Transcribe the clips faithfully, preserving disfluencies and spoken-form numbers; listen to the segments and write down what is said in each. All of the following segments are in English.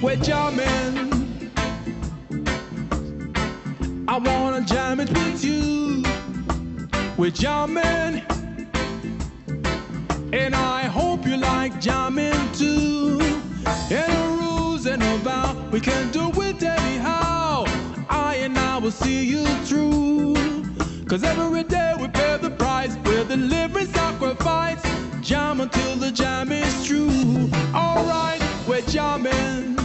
we're jamming. I wanna jam it with you. We're jamming, and I hope you like jamming too. And the rules and about, we can do it anyhow. I and I will see you through. Cause every day we pay the price. We're delivering sacrifice. Jam until the jam is true. Alright, we're jamming.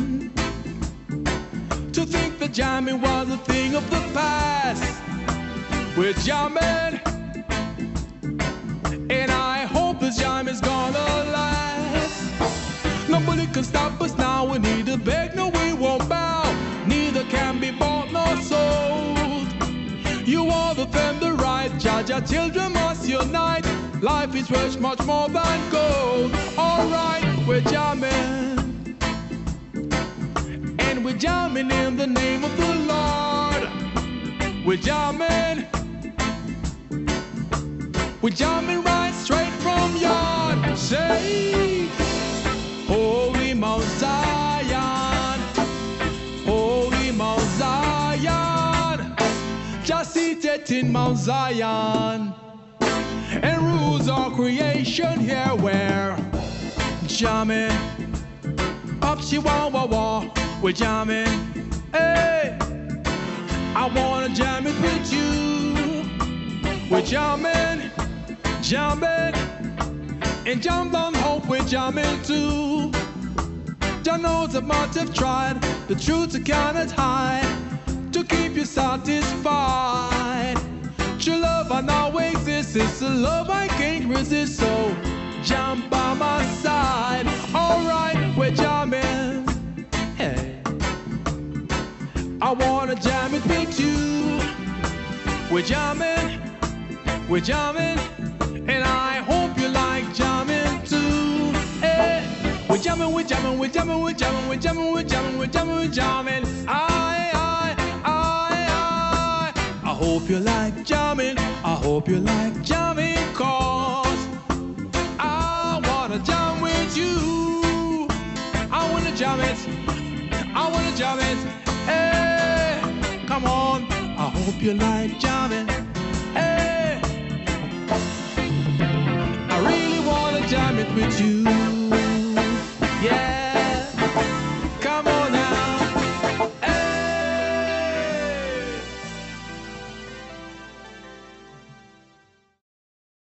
To think that jamming was a thing of the past. We're jamming, and I hope this jam is gonna last. Nobody can stop us now. We need to beg, no we won't bow. Neither can be bought nor sold. You all defend the right. Judge our children must unite. Life is worth much more than gold. Alright, we're jamming, and we're jamming in the name of the Lord. We're jamming, we're jamming right straight from yard. Say, Holy Mount Zion, Holy Mount Zion, just seated in Mount Zion, and rules our creation here. We're jamming, up Chihuahua, we're jamming. Hey, I wanna jam it with you. We're jamming, jamming, and jam down hope we're jamming too. Jah knows that much have tried, the truth you cannot hide, to keep you satisfied. True love I now exists, it's a love I can't resist, so jam by my side. Alright, we're jamming. Hey, I wanna jam it with you. We're jamming, we're jamming, and I hope you like jamming too. Hey, we're jamming, we're jamming, we're jamming, we're jamming, we're jamming, we're jamming, we're jamming, we're jamming. I, I, I, I, I hope you like jamming. I hope you like jamming, cause I wanna jam with you. I wanna jam it, I wanna jam it. Hey, come on, I hope you like jamming. Hey, I really wanna jam it with you.